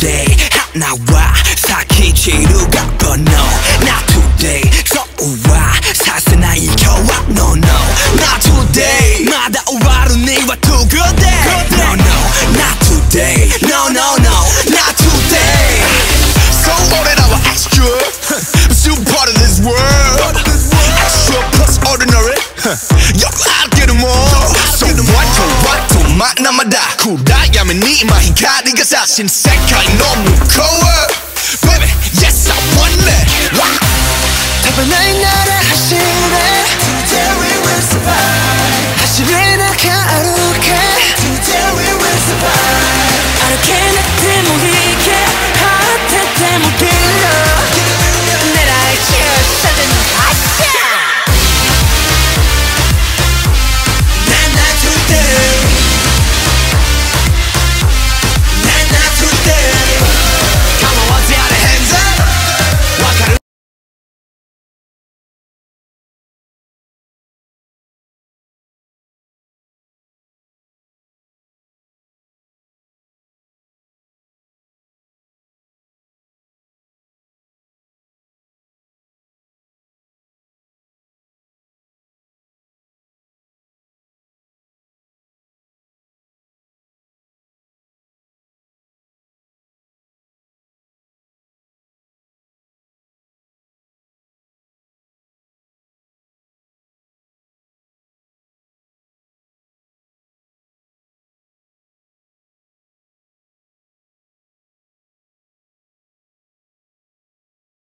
today 하나와 사기치루가 번호 Not today 서우와 사스나 이겨와 No no Not today 마다 오바로 니와 투그대 No no Not today No no no Not today So loaded our extra But you part of this world Extra plus ordinary Yo, I'll get them all So what 도만나마다 쿨하야면 네 마이가 네가 사신 색깔이 너무 무거워 Baby, yes I want it 답은 나의 나라 하시네 Today we will survive